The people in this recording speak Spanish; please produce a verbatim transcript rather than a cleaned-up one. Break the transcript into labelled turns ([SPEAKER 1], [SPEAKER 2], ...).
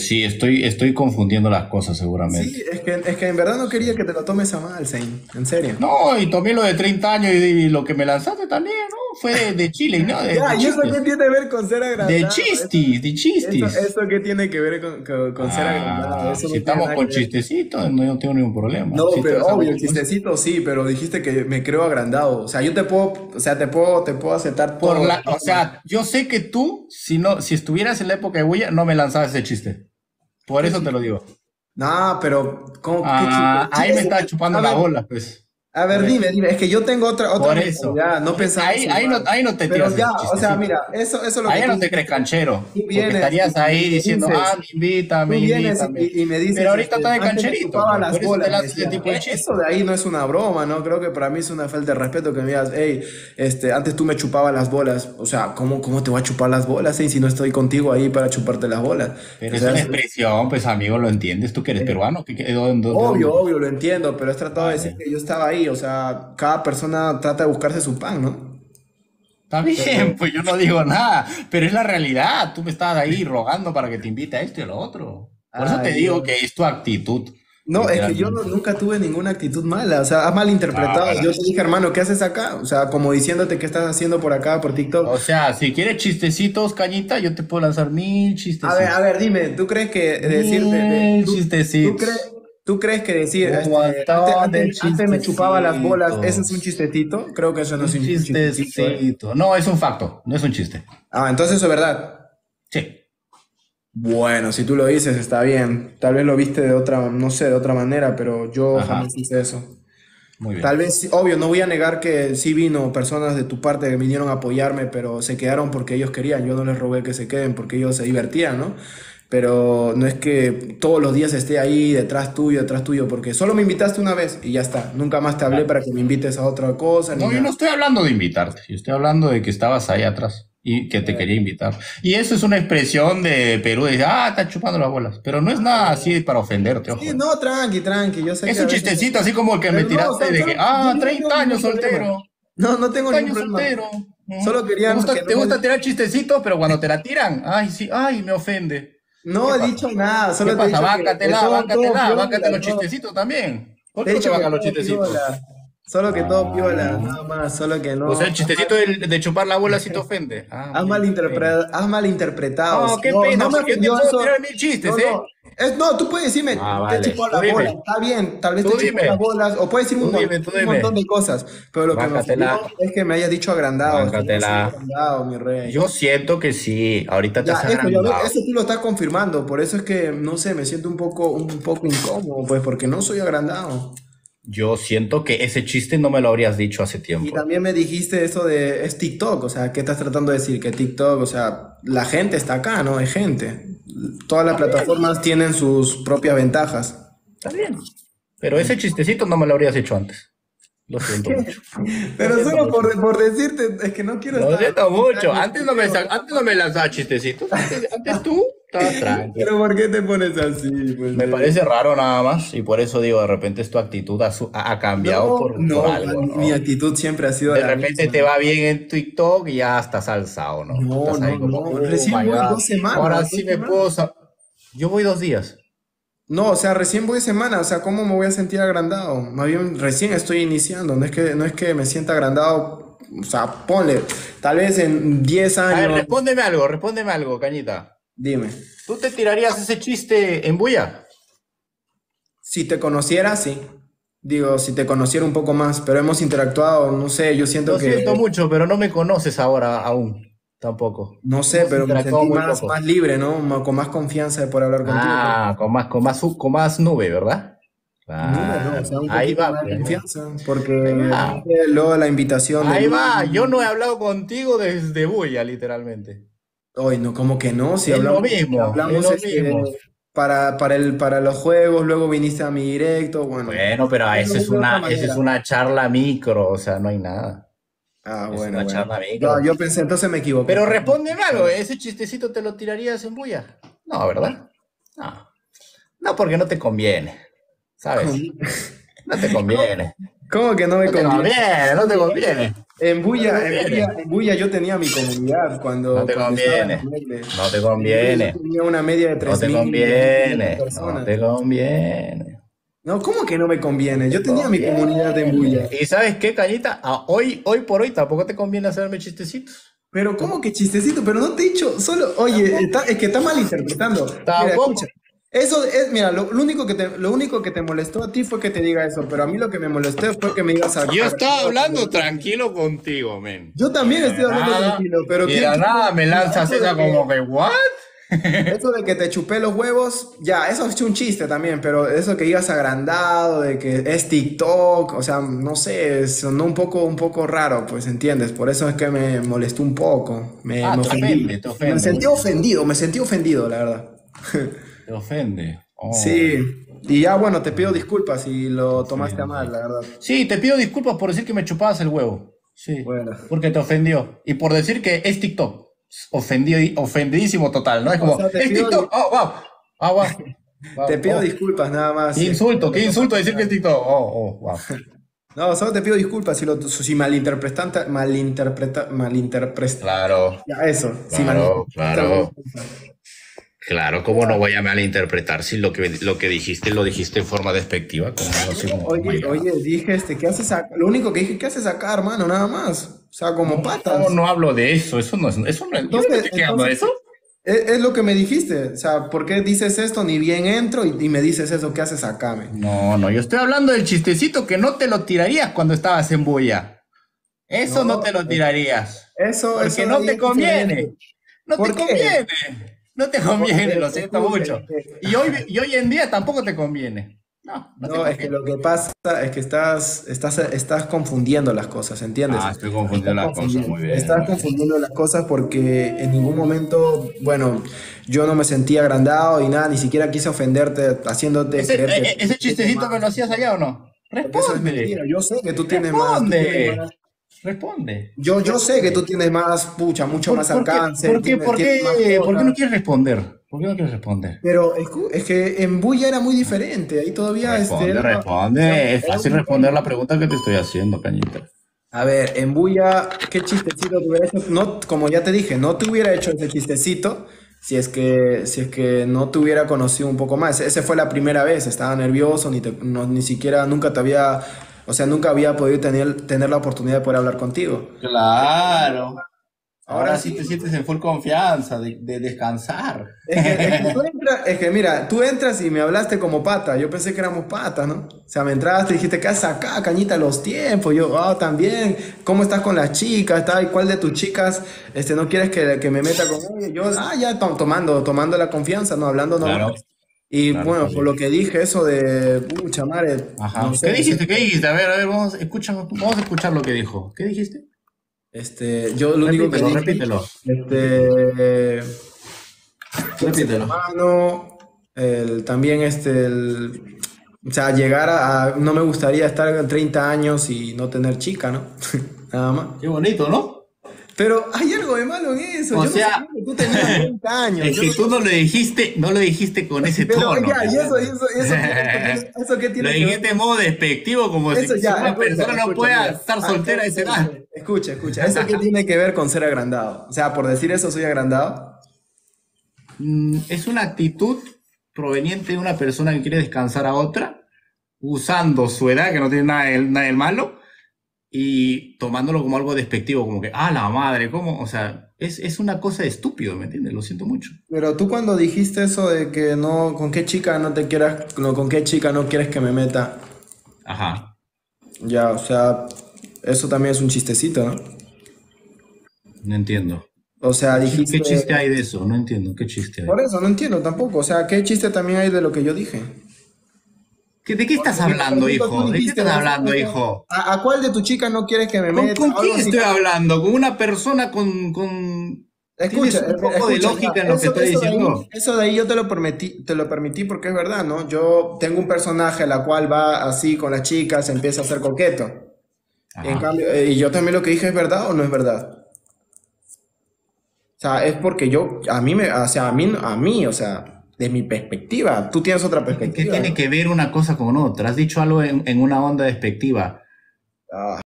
[SPEAKER 1] Sí, estoy, estoy confundiendo las cosas
[SPEAKER 2] Sí,
[SPEAKER 1] seguramente.
[SPEAKER 2] es que, es que en verdad no quería que te lo tomes a mal, Zane. En serio.
[SPEAKER 1] No, y tomé lo de treinta años y, y lo que me lanzaste también, ¿no? Fue de, de Chile, ¿no? De,
[SPEAKER 2] Ya,
[SPEAKER 1] de
[SPEAKER 2] ¿y eso qué
[SPEAKER 1] chistes.
[SPEAKER 2] tiene que ver con ser
[SPEAKER 1] De
[SPEAKER 2] agrandado? Eso,
[SPEAKER 1] chistis, de
[SPEAKER 2] eso,
[SPEAKER 1] chistis.
[SPEAKER 2] eso qué tiene que ver con, con- con ser agrandado.
[SPEAKER 1] Ah,
[SPEAKER 2] Eso
[SPEAKER 1] si
[SPEAKER 2] no tiene
[SPEAKER 1] estamos
[SPEAKER 2] nada que
[SPEAKER 1] con
[SPEAKER 2] ver.
[SPEAKER 1] chistecitos, no, no tengo ningún problema.
[SPEAKER 2] No,
[SPEAKER 1] Si
[SPEAKER 2] pero
[SPEAKER 1] estás a
[SPEAKER 2] obvio, el
[SPEAKER 1] gusto con eso.
[SPEAKER 2] chistecito sí, pero dijiste que me creo agrandado. O sea, yo te puedo, o sea, te puedo, te puedo aceptar
[SPEAKER 1] Por
[SPEAKER 2] todo.
[SPEAKER 1] la, o sea, yo sé que tú, si no, si estuvieras en la época de Bulla, no me lanzabas ese chiste. Por
[SPEAKER 2] ¿Qué
[SPEAKER 1] eso te lo
[SPEAKER 2] chiste?
[SPEAKER 1] digo.
[SPEAKER 2] No, pero ¿cómo, qué chiste?
[SPEAKER 1] Ah,
[SPEAKER 2] Sí,
[SPEAKER 1] ahí me
[SPEAKER 2] ese-
[SPEAKER 1] estaba chupando
[SPEAKER 2] a
[SPEAKER 1] la
[SPEAKER 2] ver,
[SPEAKER 1] bola, pues.
[SPEAKER 2] a
[SPEAKER 1] Por
[SPEAKER 2] ver,
[SPEAKER 1] eso.
[SPEAKER 2] dime, dime. Es que yo tengo otra, otra
[SPEAKER 1] Por eso.
[SPEAKER 2] mentalidad. No pensamos
[SPEAKER 1] Ahí, ahí no,
[SPEAKER 2] igual.
[SPEAKER 1] ahí no te
[SPEAKER 2] Pero
[SPEAKER 1] tiras
[SPEAKER 2] ya,
[SPEAKER 1] ese
[SPEAKER 2] o sea,
[SPEAKER 1] chistecito.
[SPEAKER 2] mira, eso, eso es lo que
[SPEAKER 1] Ahí ya
[SPEAKER 2] tú
[SPEAKER 1] no te crees
[SPEAKER 2] dijiste.
[SPEAKER 1] canchero,
[SPEAKER 2] Tú
[SPEAKER 1] porque
[SPEAKER 2] vienes
[SPEAKER 1] estarías
[SPEAKER 2] y, y
[SPEAKER 1] ahí
[SPEAKER 2] me
[SPEAKER 1] diciendo, ah,
[SPEAKER 2] dices.
[SPEAKER 1] invítame,
[SPEAKER 2] Tú vienes
[SPEAKER 1] invítame.
[SPEAKER 2] y, y me
[SPEAKER 1] Pero
[SPEAKER 2] dices,
[SPEAKER 1] ahorita está
[SPEAKER 2] este,
[SPEAKER 1] de
[SPEAKER 2] antes me
[SPEAKER 1] cancherito,
[SPEAKER 2] chupaba
[SPEAKER 1] pues.
[SPEAKER 2] las
[SPEAKER 1] Por eso te
[SPEAKER 2] bolas, me
[SPEAKER 1] lanzas ese
[SPEAKER 2] decían.
[SPEAKER 1] tipo de
[SPEAKER 2] "E- Eso
[SPEAKER 1] chistes.
[SPEAKER 2] de ahí no es una broma, ¿no? Creo que para mí es una falta de respeto que me digas, hey, este, antes tú me chupabas las bolas. O sea, ¿cómo, cómo te voy a chupar las bolas, eh, si no estoy contigo ahí para chuparte las bolas?
[SPEAKER 1] Pero
[SPEAKER 2] O
[SPEAKER 1] es
[SPEAKER 2] sea,
[SPEAKER 1] una
[SPEAKER 2] es,
[SPEAKER 1] expresión, pues amigo, lo entiendes. ¿Tú que eres
[SPEAKER 2] eh,
[SPEAKER 1] peruano? ¿Qué- qué- de dónde, de dónde
[SPEAKER 2] obvio,
[SPEAKER 1] eres?
[SPEAKER 2] obvio, lo entiendo, pero has tratado de
[SPEAKER 1] Ah,
[SPEAKER 2] decir
[SPEAKER 1] ya.
[SPEAKER 2] que yo estaba ahí. O sea, cada persona trata de buscarse su pan, ¿no?
[SPEAKER 1] Está bien,
[SPEAKER 2] Pero,
[SPEAKER 1] pues yo no digo nada, pero es la realidad. Tú me estabas ahí rogando para que te invite a esto y a lo otro. Por eso te
[SPEAKER 2] ay,
[SPEAKER 1] digo
[SPEAKER 2] Dios.
[SPEAKER 1] que es tu actitud,
[SPEAKER 2] No, es que yo no-
[SPEAKER 1] literalmente.
[SPEAKER 2] nunca tuve ninguna actitud mala, o sea, has malinterpretado.
[SPEAKER 1] Ah,
[SPEAKER 2] Yo te dije, hermano, ¿qué haces acá? O sea, como diciéndote qué estás haciendo por acá, por TikTok.
[SPEAKER 1] o sea, si quieres chistecitos, cañita, yo te puedo lanzar mil
[SPEAKER 2] A ver, a
[SPEAKER 1] chistecitos.
[SPEAKER 2] ver, dime, ¿tú crees que decir de, de-
[SPEAKER 1] Mil
[SPEAKER 2] tú, tú crees,
[SPEAKER 1] chistecitos.
[SPEAKER 2] tú crees que decir,
[SPEAKER 1] Un
[SPEAKER 2] este, antes,
[SPEAKER 1] montón
[SPEAKER 2] antes,
[SPEAKER 1] de
[SPEAKER 2] antes me chupaba las bolas, ¿eso es un
[SPEAKER 1] chistecitos.
[SPEAKER 2] chistecito? Creo que eso no es
[SPEAKER 1] Un
[SPEAKER 2] un, un chistecito, ¿eh?
[SPEAKER 1] chistecito. No, es un facto, no es un chiste.
[SPEAKER 2] Ah, entonces eso es verdad.
[SPEAKER 1] Sí,
[SPEAKER 2] Bueno, si tú lo dices, está bien. Tal vez lo viste de otra, no sé, de otra manera, pero yo
[SPEAKER 1] ajá,
[SPEAKER 2] jamás hice eso.
[SPEAKER 1] muy
[SPEAKER 2] Tal
[SPEAKER 1] bien.
[SPEAKER 2] vez, sí, obvio, no voy a negar que sí vino personas de tu parte que vinieron a apoyarme, pero se quedaron porque ellos querían. Yo no les rogué que se queden porque ellos se divertían, ¿no? Pero no es que todos los días esté ahí detrás tuyo, detrás tuyo, porque solo me invitaste una vez y ya está. Nunca más te hablé
[SPEAKER 1] Claro.
[SPEAKER 2] para que me invites a otra cosa ni
[SPEAKER 1] No, yo no
[SPEAKER 2] nada.
[SPEAKER 1] estoy hablando de invitarte, yo estoy hablando de que estabas ahí atrás y que te quería invitar. Y eso es una expresión de Perú, de, ah, está chupando las bolas. Pero no es
[SPEAKER 2] Ah,
[SPEAKER 1] nada
[SPEAKER 2] ya.
[SPEAKER 1] así para ofenderte,
[SPEAKER 2] Sí,
[SPEAKER 1] ojo. Eh.
[SPEAKER 2] no, tranqui, tranqui. Yo sé
[SPEAKER 1] Es
[SPEAKER 2] que a
[SPEAKER 1] un
[SPEAKER 2] veces.
[SPEAKER 1] chistecito, así como el que me
[SPEAKER 2] Pero no,
[SPEAKER 1] tiraste
[SPEAKER 2] so-
[SPEAKER 1] de que,
[SPEAKER 2] solo, yo,
[SPEAKER 1] ah,
[SPEAKER 2] yo no tengo
[SPEAKER 1] treinta
[SPEAKER 2] ningún
[SPEAKER 1] años
[SPEAKER 2] problema.
[SPEAKER 1] soltero,
[SPEAKER 2] No, no tengo
[SPEAKER 1] treinta
[SPEAKER 2] ningún
[SPEAKER 1] años
[SPEAKER 2] problema.
[SPEAKER 1] soltero. Ujú.
[SPEAKER 2] Solo
[SPEAKER 1] ¿Te
[SPEAKER 2] quería que
[SPEAKER 1] gusta,
[SPEAKER 2] no
[SPEAKER 1] te
[SPEAKER 2] me.
[SPEAKER 1] gusta tirar chistecitos, pero cuando te la tiran, ay, sí, ay, me ofende.
[SPEAKER 2] No
[SPEAKER 1] ¿Qué
[SPEAKER 2] he
[SPEAKER 1] pasa?
[SPEAKER 2] dicho nada,
[SPEAKER 1] ¿Qué
[SPEAKER 2] solo te he
[SPEAKER 1] pasa?
[SPEAKER 2] dicho que, que
[SPEAKER 1] Báncatela,
[SPEAKER 2] todo, todo
[SPEAKER 1] báncatela, báncate
[SPEAKER 2] piola,
[SPEAKER 1] los
[SPEAKER 2] todo.
[SPEAKER 1] chistecitos también. ¿Por
[SPEAKER 2] Te
[SPEAKER 1] qué
[SPEAKER 2] he
[SPEAKER 1] no te
[SPEAKER 2] dicho que
[SPEAKER 1] bajan los
[SPEAKER 2] todo
[SPEAKER 1] chistecitos?
[SPEAKER 2] piola. Solo que todo piola,
[SPEAKER 1] Ah.
[SPEAKER 2] nada más, solo que
[SPEAKER 1] O sea,
[SPEAKER 2] no.
[SPEAKER 1] el
[SPEAKER 2] Has,
[SPEAKER 1] chistecito
[SPEAKER 2] mal-
[SPEAKER 1] del- de, chupar la bola sí te ofende. Ah,
[SPEAKER 2] has
[SPEAKER 1] ok, qué pena.
[SPEAKER 2] malinterpretado, has malinterpretado.
[SPEAKER 1] Oh, qué
[SPEAKER 2] No, no
[SPEAKER 1] pena,
[SPEAKER 2] me
[SPEAKER 1] porque yo te
[SPEAKER 2] ofendió
[SPEAKER 1] puedo
[SPEAKER 2] eso.
[SPEAKER 1] tirar mil chistes,
[SPEAKER 2] No,
[SPEAKER 1] ¿eh?
[SPEAKER 2] no. Es, no, tú puedes decirme,
[SPEAKER 1] Ah,
[SPEAKER 2] te he
[SPEAKER 1] vale.
[SPEAKER 2] chupado
[SPEAKER 1] Tú
[SPEAKER 2] las bolas,
[SPEAKER 1] dime,
[SPEAKER 2] está bien, tal vez te
[SPEAKER 1] tú
[SPEAKER 2] he chupado las
[SPEAKER 1] dime,
[SPEAKER 2] bolas, o puedes decirme
[SPEAKER 1] tú
[SPEAKER 2] un, mon-
[SPEAKER 1] dime, tú
[SPEAKER 2] un montón
[SPEAKER 1] dime.
[SPEAKER 2] de cosas, pero lo que me ofendió
[SPEAKER 1] Báncatela,
[SPEAKER 2] es que me hayas dicho agrandado, es que yo no soy
[SPEAKER 1] báncatela.
[SPEAKER 2] agrandado, mi rey.
[SPEAKER 1] Yo siento que sí, ahorita te
[SPEAKER 2] Ya,
[SPEAKER 1] has
[SPEAKER 2] eso, ya ves,
[SPEAKER 1] agrandado.
[SPEAKER 2] eso tú lo estás confirmando, por eso es que, no sé, me siento un poco, un poco incómodo, pues, porque no soy agrandado.
[SPEAKER 1] Yo siento que ese chiste no me lo habrías dicho hace
[SPEAKER 2] Y
[SPEAKER 1] tiempo.
[SPEAKER 2] también me dijiste eso de, es TikTok, o sea, ¿qué estás tratando de decir? Que TikTok, o sea, la gente está acá, ¿no? Hay gente. Todas las
[SPEAKER 1] Está bien,
[SPEAKER 2] plataformas tienen sus propias ventajas.
[SPEAKER 1] está bien. Pero ese chistecito no me lo habrías hecho antes. Lo siento mucho. Lo
[SPEAKER 2] Pero
[SPEAKER 1] siento
[SPEAKER 2] solo
[SPEAKER 1] mucho.
[SPEAKER 2] por, por decirte, es que no quiero
[SPEAKER 1] Lo
[SPEAKER 2] estar
[SPEAKER 1] siento mucho.
[SPEAKER 2] daño
[SPEAKER 1] Antes no me,
[SPEAKER 2] contigo,
[SPEAKER 1] sa- antes no me lanzaba chistecitos. Antes, antes tú estabas tranqui.
[SPEAKER 2] pero ¿por qué te pones así? Pues,
[SPEAKER 1] Me
[SPEAKER 2] eh?
[SPEAKER 1] parece raro nada más y por eso digo, de repente tu actitud ha, su- ha- ha cambiado
[SPEAKER 2] No,
[SPEAKER 1] por, por
[SPEAKER 2] no,
[SPEAKER 1] algo,
[SPEAKER 2] mi, mi
[SPEAKER 1] ¿no?
[SPEAKER 2] actitud siempre ha sido
[SPEAKER 1] De
[SPEAKER 2] la
[SPEAKER 1] repente
[SPEAKER 2] misma.
[SPEAKER 1] te va bien en TikTok y ya estás alzado, ¿no?
[SPEAKER 2] No,
[SPEAKER 1] Estás
[SPEAKER 2] no,
[SPEAKER 1] ahí como,
[SPEAKER 2] no.
[SPEAKER 1] oh
[SPEAKER 2] Recién
[SPEAKER 1] my
[SPEAKER 2] voy
[SPEAKER 1] God,
[SPEAKER 2] dos semanas,
[SPEAKER 1] ahora
[SPEAKER 2] dos
[SPEAKER 1] sí me puedo...
[SPEAKER 2] semanas.
[SPEAKER 1] sa-". Yo voy dos días.
[SPEAKER 2] No, o sea, recién voy semana, o sea, ¿cómo me voy a sentir agrandado? Más bien, recién estoy iniciando, no es que, no es que me sienta agrandado, o sea, ponle, tal vez en diez
[SPEAKER 1] A ver,
[SPEAKER 2] años,
[SPEAKER 1] respóndeme algo, respóndeme algo, Cañita.
[SPEAKER 2] dime,
[SPEAKER 1] ¿Tú te tirarías ese chiste en bulla?
[SPEAKER 2] si te conociera, sí, digo, si te conociera un poco más, pero hemos interactuado, no sé, yo siento
[SPEAKER 1] Lo
[SPEAKER 2] que,
[SPEAKER 1] siento mucho, pero no me conoces ahora aún, tampoco.
[SPEAKER 2] no sé,
[SPEAKER 1] Hemos
[SPEAKER 2] pero me
[SPEAKER 1] interactuado
[SPEAKER 2] sentí
[SPEAKER 1] muy
[SPEAKER 2] más,
[SPEAKER 1] poco.
[SPEAKER 2] más libre, ¿no? Ma- Con más confianza de poder hablar contigo.
[SPEAKER 1] Ah, con más, con más, su- con más nube, ¿verdad?
[SPEAKER 2] Nube, no, o sea,
[SPEAKER 1] Claro,
[SPEAKER 2] un
[SPEAKER 1] ahí
[SPEAKER 2] poquito
[SPEAKER 1] va,
[SPEAKER 2] más de
[SPEAKER 1] pues, ¿no?
[SPEAKER 2] confianza, porque
[SPEAKER 1] Ahí va,
[SPEAKER 2] viste luego la invitación de
[SPEAKER 1] ahí va. Yo no he
[SPEAKER 2] Luis.
[SPEAKER 1] hablado contigo desde bulla, literalmente.
[SPEAKER 2] Hoy no, como que no, si
[SPEAKER 1] Es lo
[SPEAKER 2] hablamos,
[SPEAKER 1] mismo, es
[SPEAKER 2] hablamos
[SPEAKER 1] lo
[SPEAKER 2] este,
[SPEAKER 1] mismo.
[SPEAKER 2] para, para el, para los juegos, luego viniste a mi directo, bueno,
[SPEAKER 1] Bueno, pero esa es
[SPEAKER 2] hablamos de otra
[SPEAKER 1] una, esa es
[SPEAKER 2] manera.
[SPEAKER 1] una charla micro, o sea, no hay nada.
[SPEAKER 2] Ah,
[SPEAKER 1] Es
[SPEAKER 2] bueno,
[SPEAKER 1] una
[SPEAKER 2] bueno.
[SPEAKER 1] charla
[SPEAKER 2] No,
[SPEAKER 1] micro.
[SPEAKER 2] yo pensé, entonces me equivoqué.
[SPEAKER 1] Pero respóndeme algo, ¿ese chistecito te lo tirarías en bulla? No, ¿verdad? No. No, porque no te conviene, ¿sabes?
[SPEAKER 2] ¿Cómo,
[SPEAKER 1] No te conviene.
[SPEAKER 2] ¿Cómo que no me
[SPEAKER 1] No te
[SPEAKER 2] conviene?
[SPEAKER 1] conviene, no te conviene.
[SPEAKER 2] En
[SPEAKER 1] No te
[SPEAKER 2] Bulla, en Bulla,
[SPEAKER 1] conviene.
[SPEAKER 2] en Bulla yo tenía mi comunidad
[SPEAKER 1] No
[SPEAKER 2] cuando,
[SPEAKER 1] te
[SPEAKER 2] cuando estaba en la
[SPEAKER 1] conviene.
[SPEAKER 2] Megle.
[SPEAKER 1] No te
[SPEAKER 2] En Bulla yo
[SPEAKER 1] conviene.
[SPEAKER 2] tenía una media de
[SPEAKER 1] No
[SPEAKER 2] tres
[SPEAKER 1] te
[SPEAKER 2] mil, dos mil
[SPEAKER 1] conviene. No
[SPEAKER 2] personas.
[SPEAKER 1] te conviene.
[SPEAKER 2] No, ¿cómo que no me
[SPEAKER 1] No
[SPEAKER 2] conviene? Yo
[SPEAKER 1] te
[SPEAKER 2] tenía mi comunidad en Bulla.
[SPEAKER 1] conviene. ¿Y sabes qué, Cañita? A hoy, hoy por hoy tampoco te conviene hacerme chistecitos.
[SPEAKER 2] Pero ¿cómo que chistecito? Pero no te he dicho, solo, oye,
[SPEAKER 1] Tampoco.
[SPEAKER 2] está- es que está malinterpretando. Mira, escucha.
[SPEAKER 1] Tampoco.
[SPEAKER 2] Eso es, mira, lo, lo único que te, lo único que te molestó a ti fue que te diga eso, pero a mí lo que me molestó fue que me digas a, a
[SPEAKER 1] Yo estaba
[SPEAKER 2] agregar otro
[SPEAKER 1] hablando
[SPEAKER 2] motivo.
[SPEAKER 1] tranquilo contigo, men.
[SPEAKER 2] Yo
[SPEAKER 1] Y
[SPEAKER 2] también
[SPEAKER 1] de
[SPEAKER 2] estoy hablando
[SPEAKER 1] nada,
[SPEAKER 2] tranquilo, pero
[SPEAKER 1] y de
[SPEAKER 2] ¿quién, quién-
[SPEAKER 1] nada me
[SPEAKER 2] mira,
[SPEAKER 1] lanzas
[SPEAKER 2] eso de
[SPEAKER 1] esa
[SPEAKER 2] que,
[SPEAKER 1] como que, ¿what?
[SPEAKER 2] eso de que te chupé los huevos, ya, eso es un chiste también, pero eso que digas agrandado, de que es TikTok, o sea, no sé, sonó un poco, un poco raro, pues, ¿entiendes? Por eso es que me molestó un poco, me,
[SPEAKER 1] Ah,
[SPEAKER 2] me
[SPEAKER 1] te
[SPEAKER 2] ofendí,
[SPEAKER 1] ofende, te
[SPEAKER 2] me
[SPEAKER 1] ofende
[SPEAKER 2] sentí
[SPEAKER 1] mucho.
[SPEAKER 2] ofendido, me sentí ofendido, la verdad.
[SPEAKER 1] Te ofende. Oh.
[SPEAKER 2] Sí, y ya, bueno, te pido
[SPEAKER 1] Mm,
[SPEAKER 2] disculpas si
[SPEAKER 1] te
[SPEAKER 2] lo tomaste a mal,
[SPEAKER 1] ofende.
[SPEAKER 2] la verdad.
[SPEAKER 1] Sí, te pido disculpas por decir que me chupabas el huevo. Sí,
[SPEAKER 2] Bueno,
[SPEAKER 1] porque te ofendió. Y por decir que es TikTok. Ofendido, ofendidísimo total, ¿no? Es
[SPEAKER 2] o
[SPEAKER 1] como,
[SPEAKER 2] sea, te
[SPEAKER 1] es
[SPEAKER 2] pido,
[SPEAKER 1] TikTok. Oh, wow. Ah, wow.
[SPEAKER 2] te
[SPEAKER 1] Wow.
[SPEAKER 2] pido
[SPEAKER 1] Oh.
[SPEAKER 2] disculpas nada más
[SPEAKER 1] Qué
[SPEAKER 2] si es que
[SPEAKER 1] insulto,
[SPEAKER 2] lo
[SPEAKER 1] qué
[SPEAKER 2] tomaste
[SPEAKER 1] insulto
[SPEAKER 2] a
[SPEAKER 1] decir que es
[SPEAKER 2] mal.
[SPEAKER 1] TikTok. Oh, oh, wow.
[SPEAKER 2] No, solo te pido disculpas si, lo, si malinterpretaste, malinterpreta, malinterpretaste.
[SPEAKER 1] Claro,
[SPEAKER 2] Ya, eso, si
[SPEAKER 1] claro,
[SPEAKER 2] malinterpretaste alguna
[SPEAKER 1] claro.
[SPEAKER 2] cosa.
[SPEAKER 1] Claro, ¿cómo no voy a malinterpretar si lo que, lo que dijiste lo dijiste en forma despectiva? Como algo así como, oh my
[SPEAKER 2] Oye,
[SPEAKER 1] God.
[SPEAKER 2] oye, dije, este, ¿qué haces acá? Lo único que dije, ¿qué haces acá, hermano? Nada más. O sea, como
[SPEAKER 1] No,
[SPEAKER 2] patas.
[SPEAKER 1] no hablo de eso, eso no es, eso no es, yo no me
[SPEAKER 2] Entonces,
[SPEAKER 1] estoy quejando de
[SPEAKER 2] entonces,
[SPEAKER 1] eso.
[SPEAKER 2] es, es lo que me dijiste. O sea, ¿por qué dices esto? Ni bien entro y, y me dices eso, ¿qué haces acá, men?
[SPEAKER 1] No, no, yo estoy hablando del chistecito que no te lo tirarías cuando estabas en bulla. Eso no
[SPEAKER 2] No,
[SPEAKER 1] te lo tirarías,
[SPEAKER 2] eso,
[SPEAKER 1] porque
[SPEAKER 2] eso de
[SPEAKER 1] no
[SPEAKER 2] ahí
[SPEAKER 1] te
[SPEAKER 2] es diferente.
[SPEAKER 1] conviene, no te
[SPEAKER 2] ¿Por qué?
[SPEAKER 1] conviene, no te
[SPEAKER 2] Por-
[SPEAKER 1] conviene,
[SPEAKER 2] eh,
[SPEAKER 1] lo siento
[SPEAKER 2] escucha,
[SPEAKER 1] mucho.
[SPEAKER 2] es que-
[SPEAKER 1] Y hoy, y hoy en día tampoco te conviene. No, no te
[SPEAKER 2] no, es que
[SPEAKER 1] conviene.
[SPEAKER 2] lo que pasa es que estás, estás, estás confundiendo las cosas, ¿entiendes?
[SPEAKER 1] Ah, estoy confundiendo
[SPEAKER 2] Estás
[SPEAKER 1] las cosas,
[SPEAKER 2] confundiendo,
[SPEAKER 1] muy bien,
[SPEAKER 2] estás
[SPEAKER 1] muy bien.
[SPEAKER 2] confundiendo las cosas porque en ningún momento, bueno, yo no me sentí agrandado y nada, ni siquiera quise ofenderte haciéndote
[SPEAKER 1] Ese,
[SPEAKER 2] creer que
[SPEAKER 1] e- e- ese
[SPEAKER 2] tú tienes
[SPEAKER 1] chistecito me lo
[SPEAKER 2] más,
[SPEAKER 1] hacías allá o no.
[SPEAKER 2] porque eso es
[SPEAKER 1] Responde,
[SPEAKER 2] mentira. Yo sé que tú tienes más, tú tienes
[SPEAKER 1] responde,
[SPEAKER 2] más,
[SPEAKER 1] responde,
[SPEAKER 2] yo, yo sé que
[SPEAKER 1] responde.
[SPEAKER 2] tú tienes más, pucha, mucho
[SPEAKER 1] ¿Por,
[SPEAKER 2] más
[SPEAKER 1] por qué,
[SPEAKER 2] alcance,
[SPEAKER 1] por qué,
[SPEAKER 2] tienes,
[SPEAKER 1] por
[SPEAKER 2] tienes más
[SPEAKER 1] qué, por qué no
[SPEAKER 2] cosas.
[SPEAKER 1] quieres responder? ¿Por qué no quieres responder?
[SPEAKER 2] Pero escu- es que en Bulla era muy diferente, ahí todavía este,
[SPEAKER 1] Responde,
[SPEAKER 2] era, era un
[SPEAKER 1] responde. Es
[SPEAKER 2] era
[SPEAKER 1] fácil
[SPEAKER 2] un
[SPEAKER 1] responder
[SPEAKER 2] imperio.
[SPEAKER 1] la pregunta que te estoy haciendo, Cañita.
[SPEAKER 2] A ver, en Bulla, ¿qué chistecito te hubiera hecho? No, como ya te dije, no te hubiera hecho ese chistecito si es que, si es que no te hubiera conocido un poco más. Esa fue la primera vez, estaba nervioso, ni, te- no- ni siquiera, nunca te había, o sea, nunca había podido tener, tener la oportunidad de poder hablar contigo.
[SPEAKER 1] Claro.
[SPEAKER 2] Ahora
[SPEAKER 1] Ahora sí
[SPEAKER 2] sí,
[SPEAKER 1] te sientes en full confianza de, de descansar.
[SPEAKER 2] es que, es que tú entras, es que mira, tú entras y me hablaste como pata. Yo pensé que éramos patas, ¿no? O sea, me entraste y dijiste, ¿qué haces acá, cañita, los tiempos? Yo, ah, también. ¿Cómo estás con las chicas? Tal? ¿Y cuál de tus chicas este, no quieres que, que me meta con ella? Yo, ah, ya to- tomando, tomando la confianza, ¿no? Hablando normal.
[SPEAKER 1] Claro,
[SPEAKER 2] Y
[SPEAKER 1] claro,
[SPEAKER 2] bueno,
[SPEAKER 1] está
[SPEAKER 2] por
[SPEAKER 1] bien.
[SPEAKER 2] lo que dije, eso de, pucha madre, no
[SPEAKER 1] Ajá.
[SPEAKER 2] sé,
[SPEAKER 1] ¿Qué
[SPEAKER 2] me
[SPEAKER 1] dijiste?
[SPEAKER 2] siento-
[SPEAKER 1] ¿Qué dijiste? A ver, a ver, vamos, escucha, vamos a escuchar lo que dijo. ¿Qué dijiste?
[SPEAKER 2] este, yo lo único que
[SPEAKER 1] Repítelo,
[SPEAKER 2] dije,
[SPEAKER 1] repítelo.
[SPEAKER 2] este, ¿quieres ser
[SPEAKER 1] Repítelo.
[SPEAKER 2] hermano? El, también este, el, o sea, llegar a, a- no me gustaría estar en treinta años y no tener chica, ¿no? Nada más.
[SPEAKER 1] Qué bonito, ¿no?
[SPEAKER 2] Pero hay algo de malo en eso.
[SPEAKER 1] O
[SPEAKER 2] Yo no
[SPEAKER 1] sea,
[SPEAKER 2] sabía que tú tenías treinta años.
[SPEAKER 1] es
[SPEAKER 2] Yo
[SPEAKER 1] que
[SPEAKER 2] no
[SPEAKER 1] tú no
[SPEAKER 2] sabía.
[SPEAKER 1] lo dijiste, no lo dijiste con ese
[SPEAKER 2] Pero
[SPEAKER 1] tono,
[SPEAKER 2] ya,
[SPEAKER 1] ¿me
[SPEAKER 2] y eso, y
[SPEAKER 1] entiendes?
[SPEAKER 2] eso, y eso, qué- eso, tiene, eso qué
[SPEAKER 1] Lo
[SPEAKER 2] tiene que ver
[SPEAKER 1] dijiste en
[SPEAKER 2] con...
[SPEAKER 1] modo despectivo, como si,
[SPEAKER 2] Eso
[SPEAKER 1] si
[SPEAKER 2] ya,
[SPEAKER 1] una
[SPEAKER 2] escucha,
[SPEAKER 1] persona no
[SPEAKER 2] escucha,
[SPEAKER 1] pueda
[SPEAKER 2] mira.
[SPEAKER 1] estar
[SPEAKER 2] Ah,
[SPEAKER 1] soltera a esa edad.
[SPEAKER 2] escucha, escucha, escucha. ¿Eso qué tiene que ver con ser agrandado? O sea, por decir eso soy agrandado.
[SPEAKER 1] Mm, Es una actitud proveniente de una persona que quiere descansar a otra, usando su edad, que no tiene nada de, nada de malo, y tomándolo como algo despectivo, como que, ah, la madre, ¿cómo? O sea, es, es una cosa de estúpido, ¿me entiendes? Lo siento mucho.
[SPEAKER 2] Pero tú cuando dijiste eso de que no, con qué chica no te quieras, no, con qué chica no quieres que me meta,
[SPEAKER 1] Ajá,
[SPEAKER 2] ya, o sea, eso también es un chistecito, ¿no?
[SPEAKER 1] no entiendo.
[SPEAKER 2] O sea,
[SPEAKER 1] ¿Qué, qué
[SPEAKER 2] dijiste,
[SPEAKER 1] chiste hay de eso? No entiendo, ¿qué chiste hay?
[SPEAKER 2] por eso no entiendo tampoco, o sea, ¿qué chiste también hay de lo que yo dije?
[SPEAKER 1] ¿Qué- ¿De qué estás
[SPEAKER 2] Porque, por
[SPEAKER 1] hablando,
[SPEAKER 2] ejemplo, tú
[SPEAKER 1] hijo? ¿De qué
[SPEAKER 2] dijiste,
[SPEAKER 1] estás
[SPEAKER 2] o sea,
[SPEAKER 1] hablando,
[SPEAKER 2] o sea,
[SPEAKER 1] hijo?
[SPEAKER 2] ¿a, a cuál de tu chica no quieres que me
[SPEAKER 1] ¿Con,
[SPEAKER 2] meta?
[SPEAKER 1] con
[SPEAKER 2] Algo
[SPEAKER 1] quién
[SPEAKER 2] así.
[SPEAKER 1] estoy hablando? ¿Con una persona con, con...
[SPEAKER 2] Escucha,
[SPEAKER 1] ¿Tienes un
[SPEAKER 2] eh,
[SPEAKER 1] poco de
[SPEAKER 2] escucha,
[SPEAKER 1] lógica en
[SPEAKER 2] ya,
[SPEAKER 1] lo que
[SPEAKER 2] eso,
[SPEAKER 1] estoy
[SPEAKER 2] eso de ahí,
[SPEAKER 1] diciendo?
[SPEAKER 2] eso de ahí yo te lo permití, te lo permití porque es verdad, ¿no? Yo tengo un personaje la cual va así con las chicas, empieza a ser coqueto. En
[SPEAKER 1] Ajá.
[SPEAKER 2] cambio, eh, y yo también lo que dije es verdad o no es verdad. O sea, es porque yo, a mí me, o sea, a mí, a mí, o sea, de mi perspectiva, tú tienes otra
[SPEAKER 1] ¿Qué, qué
[SPEAKER 2] perspectiva,
[SPEAKER 1] tiene
[SPEAKER 2] ¿no?
[SPEAKER 1] que ver una cosa con otra? Has dicho algo en, en una onda despectiva.
[SPEAKER 2] Ah,